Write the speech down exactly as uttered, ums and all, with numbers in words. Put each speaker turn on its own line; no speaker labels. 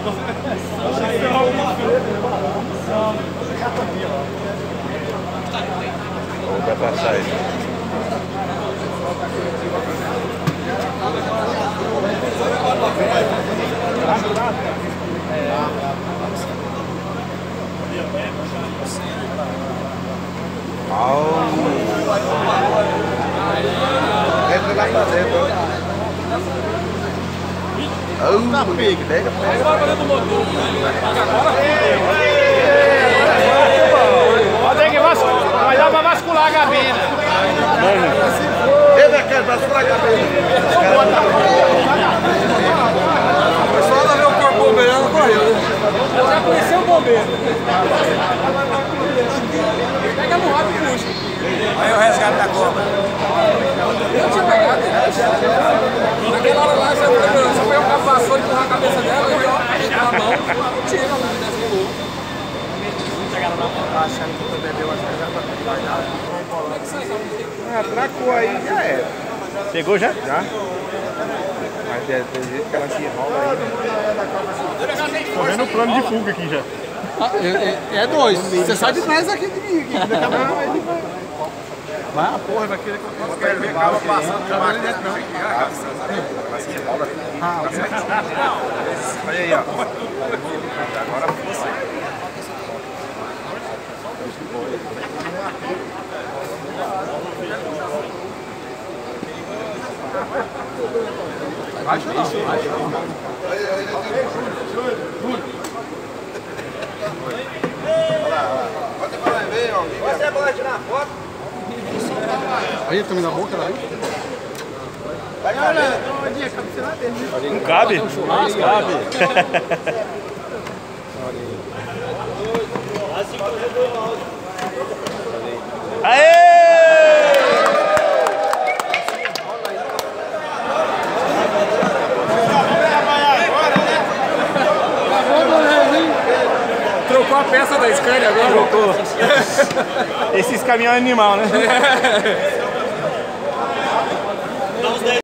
Vou passar aí. Entra lá pra dentro. Tá pique, pega, pega. Agora do motor.
Tem que vasculhar, vai dar pra vasculhar a gabina.
Ele é que vasculhar a gabina.
Foi só ela ver o corpo bombeiro, ela correu.
Eu já conheci o bombeiro. Pega no rabo e puxa.
Aí o resgate da cobra.
Eu tinha pegado. Naquela hora lá, você foi o cabo vassoura e empurrar a cabeça dela, eu ó, na mão, tira a luz dessa rua.
Achando que tu bebeu, acho que já tá guardado.
Ah, atracou aí, já era.
Pegou já?
Já? Mas é do jeito que ela se enrola aí.
Tô vendo o plano de fuga aqui já.
Ah, é, é dois. Você sai de trás aqui de mim. Aqui. Daqui a pouco ele vai. Vai a porra, vai querer que eu quero ver carro passando de máquina dentro, não.
Ela se enrola aqui.
Ah,
olha aí, ó. Agora você.
Acho não, acho não.
Pode para ver, ó. Você pode tirar foto?
Aí, também na boca daí.
Não cabe? Não cabe. Aê!
Trocou a peça da Scania agora?
Trocou. Esses caminhões animal, né?